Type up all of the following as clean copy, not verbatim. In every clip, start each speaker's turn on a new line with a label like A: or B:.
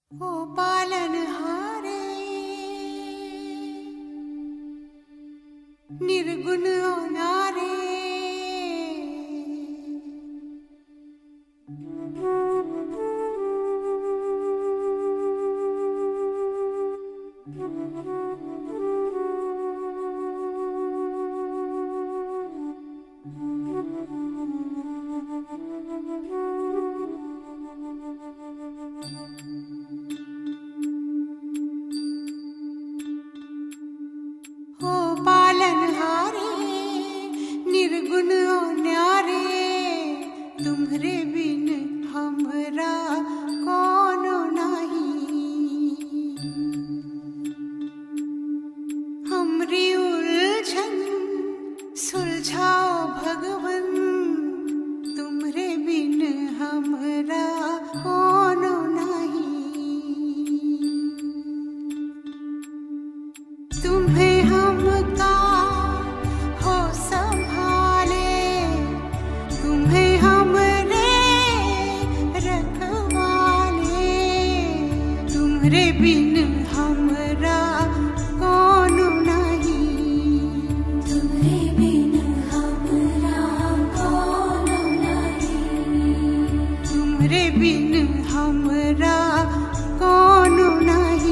A: ओ पालनहारे निर्गुण नारे, ओ पालनहारे निर्गुण न्यारे, तुम्हरे बिन हमरा कोनो नहीं। हमरी उलझन सुलझाओ भगवन, तुम्हरे बिन हमरा कोनो नहीं। तुम्हें हमका हो संभाले, तुम्हें हमरे रखवाले, तुम्हरे बिन हमरा कोनो नहीं। तुम्हरे बिन हमरा कोनो नहीं, तुम्हरे बिन हमरा कोनो नहीं।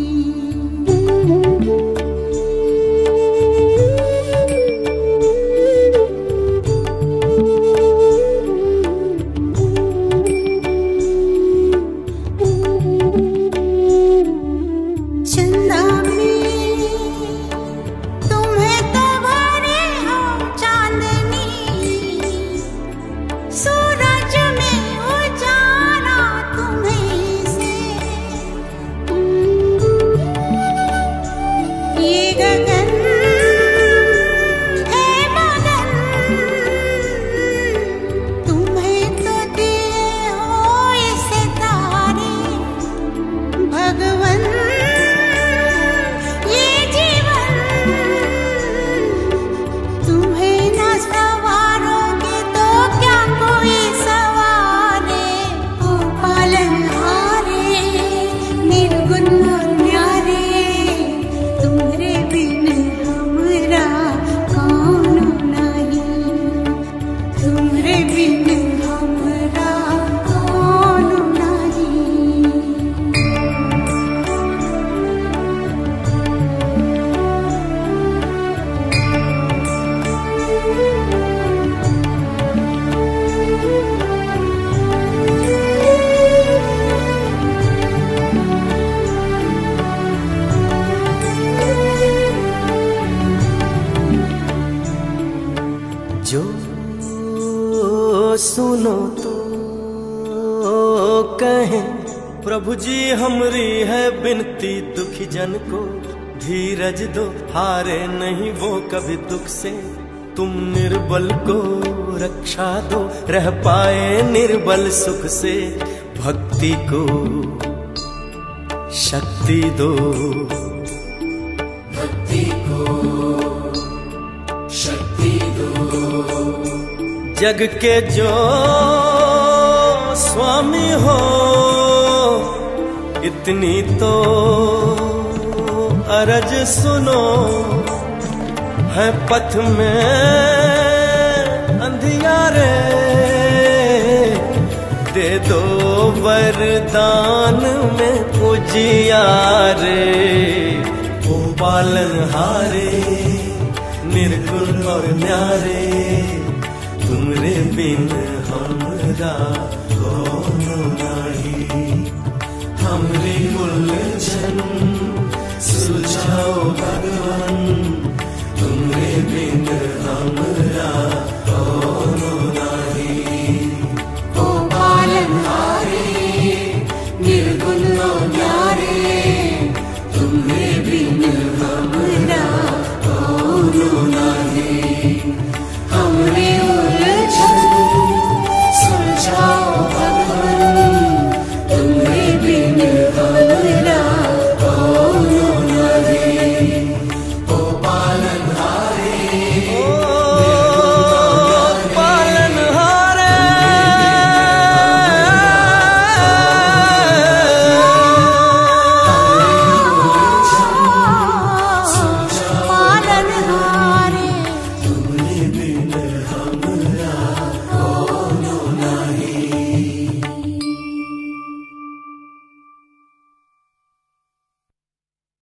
B: जो सुनो तो कहें प्रभु जी, हमरी है बिनती दुखी जन को धीरज दो, हारे नहीं वो कभी दुख से। तुम निर्बल को रक्षा दो, रह पाए निर्बल सुख से। भक्ति को शक्ति दो, भक्ति को शक्ति दो। जग के जो स्वामी हो, इतनी तो अरज सुनो। है पथ में अंधियारे, दे दो वरदान में उजियारे। ओ पालनहारे निर्गुण और न्यारे, तुमरे बिन हमरा